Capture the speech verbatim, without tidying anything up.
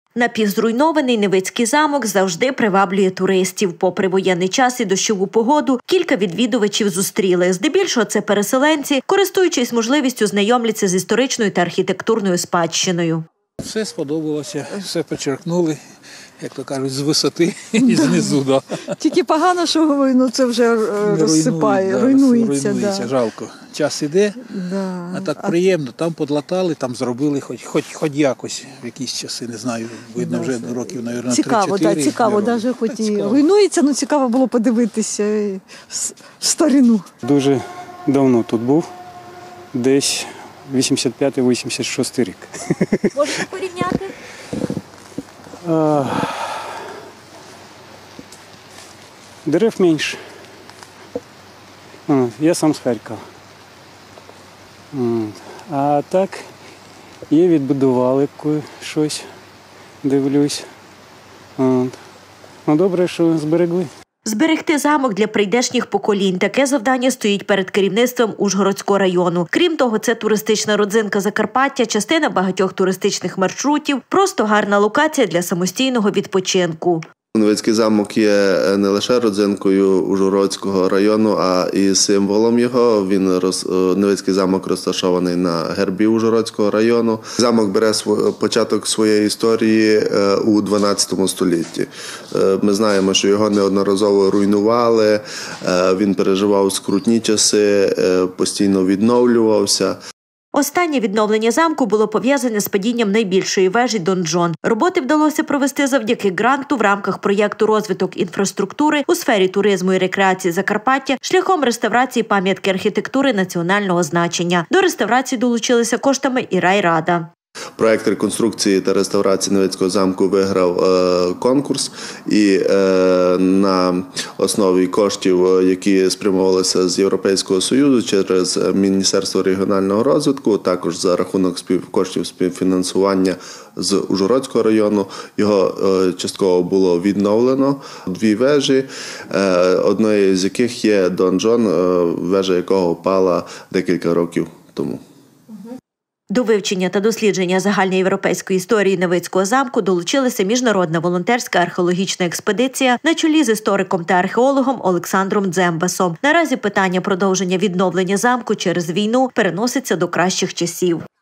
Напівзруйнований Невицький замок завжди приваблює туристів. Попри воєнний час і дощову погоду, кілька відвідувачів зустріли. Здебільшого це переселенці, користуючись можливістю, знайомляться з історичною та архітектурною спадщиною. Все сподобалося, все почерпнули, як то кажуть, з висоти і знизу. Да. Тільки погано, що ну, це вже розсипає, да, руйнується. руйнується. Да. Жалко. Час іде, да. а так приємно. Там подлатали, там зробили хоч, хоч, хоч якось в якісь часи, не знаю, видно да. вже років, мабуть, цікаво, три-чотири. Да, цікаво, навіть хоч і цікаво. руйнується, але цікаво було подивитися в старину. Дуже давно тут був, десь вісімдесят п'ятий - вісімдесят шостий рік. Можете порівняти? А, дерев менше. А, я сам з Харкова. А так, є відбудували щось, дивлюсь. От. Ну добре, що зберегли. Зберегти замок для прийдешніх поколінь – таке завдання стоїть перед керівництвом Ужгородського району. Крім того, це туристична родзинка Закарпаття, частина багатьох туристичних маршрутів, просто гарна локація для самостійного відпочинку. Невицький замок є не лише родзинкою Ужгородського району, а і символом його. Він роз... Невицький замок розташований на гербі Ужгородського району. Замок бере св... початок своєї історії у дванадцятому столітті. Ми знаємо, що його неодноразово руйнували, він переживав скрутні часи, постійно відновлювався. Останнє відновлення замку було пов'язане з падінням найбільшої вежі Донжон. Роботи вдалося провести завдяки гранту в рамках проєкту «Розвиток інфраструктури у сфері туризму і рекреації Закарпаття» шляхом реставрації пам'ятки архітектури національного значення. До реставрації долучилися коштами і райрада. Проєкт реконструкції та реставрації Невицького замку виграв е, конкурс, і е, на основі коштів, які спрямовувалися з Європейського Союзу через Міністерство регіонального розвитку, також за рахунок спів, коштів співфінансування з Ужгородського району, його е, частково було відновлено. Дві вежі, е, однією з яких є Донжон, е, вежа якого впала декілька років тому. До вивчення та дослідження загальноєвропейської історії Невицького замку долучилася міжнародна волонтерська археологічна експедиція на чолі з істориком та археологом Олександром Дзембасом. Наразі питання продовження відновлення замку через війну переноситься до кращих часів.